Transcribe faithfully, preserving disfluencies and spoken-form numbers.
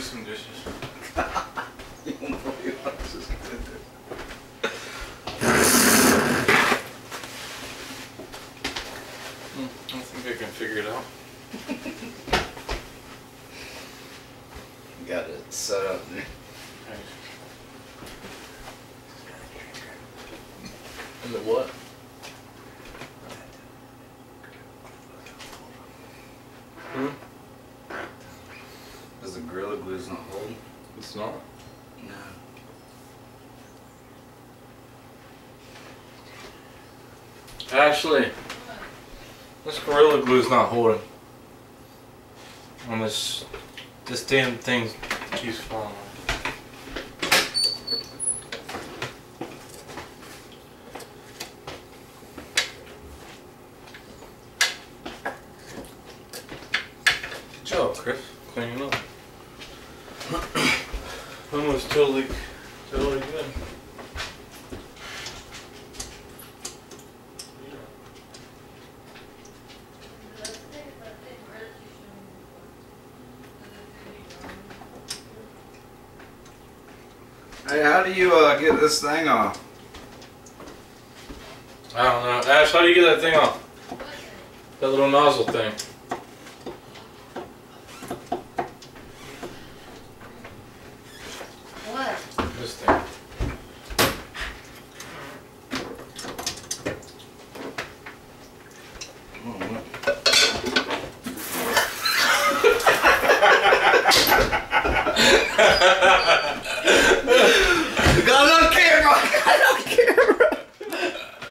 some dishes. You won't believe what I was just gonna do. Hmm, I think I can figure it out. You got it set up there. And the what? Hmm? Does the Gorilla Glue's not holding? It's not. No. Ashley, this Gorilla Glue's not holding. And this, this damn thing keeps falling off. Good job, Chris. Cleaning up. Almost totally, totally good. Hey, how do you uh, get this thing off? I don't know. Ash, how do you get that thing off? That little nozzle thing. What? This thing. Oh, what?